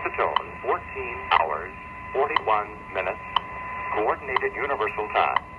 the tone, 14 hours, 41 minutes, Coordinated Universal Time.